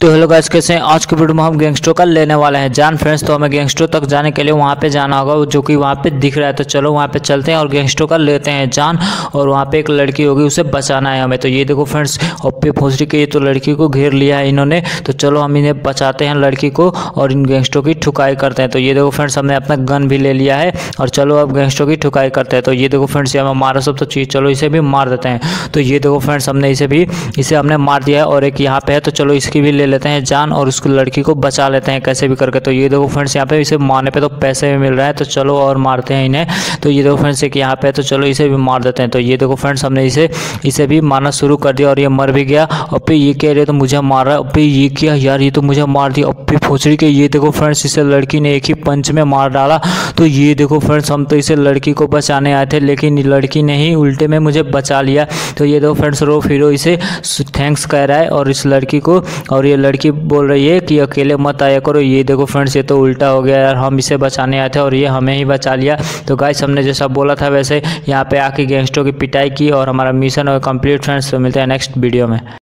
तो hello guys, कैसे हैं? आज के वीडियो में हम गैंगस्टर का लेने वाले हैं जान फ्रेंड्स। तो हमें गैंगस्टर तक जाने के लिए वहाँ पे जाना होगा, जो कि वहाँ पे दिख रहा है। तो चलो वहाँ पे चलते हैं और गैंगस्टर का लेते हैं जान। और वहाँ पे एक लड़की होगी, उसे बचाना है हमें। तो ये देखो फ्रेंड्स, ओप्पी भोसड़ी के ये तो लड़की को घेर लिया है इन्होंने। तो चलो हम इन्हें बचाते हैं लड़की को और इन गैंगस्टरों की ठुकाई करते हैं। तो ये देखो फ्रेंड्स, हमने अपना गन भी ले लिया है और चलो अब गैंगस्टरों की ठुकाई करते हैं। तो ये देखो फ्रेंड्स, ये हमें मारा सब तो चाहिए, चलो इसे भी मार देते हैं। तो ये देखो फ्रेंड्स, इसे हमने मार दिया है और एक यहाँ पे है। तो चलो इसकी भी ले लेते हैं जान और उसको लड़की को बचा लेते हैं कैसे भी करके। तो ये देखो फ्रेंड्स, यहाँ पे इसे मारने पे तो पैसे भी मिल रहा है। तो चलो और मारते हैं इन्हें। तो ये देखो फ्रेंड्स, एक यहाँ पे, तो चलो इसे भी मार देते हैं। तो ये देखो फ्रेंड्स, हमने इसे भी मारना शुरू कर दिया और ये मर भी गया। और फिर ये कह रहे तो मुझे मार रहा है, फिर ये किया यार, ये तो मुझे मार दिया। और फिर भोसड़ी के ये देखो फ्रेंड्स, इसे लड़की ने एक ही पंच में मार डाला। तो ये देखो फ्रेंड्स, हम तो इसे लड़की को बचाने आए थे, लेकिन लड़की ने ही उल्टे में मुझे बचा लिया। तो ये देखो फ्रेंड्स, रो फिरो इसे थैंक्स कह रहा है और इस लड़की को, और ये लड़की बोल रही है कि अकेले मत आया करो। ये देखो फ्रेंड्स, ये तो उल्टा हो गया यार, हम इसे बचाने आए थे और ये हमें ही बचा लिया। तो गाइस, हमने जैसा बोला था वैसे यहाँ पे आके गैंगस्टरों की पिटाई की और हमारा मिशन कंप्लीट फ्रेंड्स। तो मिलते हैं नेक्स्ट वीडियो में।